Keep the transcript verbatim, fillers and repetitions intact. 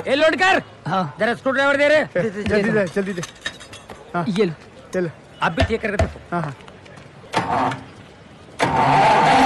A load कर। हाँ जरा स्क्रू ड्राइवर दे रहे। जल्दी दे जल्दी दे। ये लो। चल आप भी ठीक करके देखो। हाँ हाँ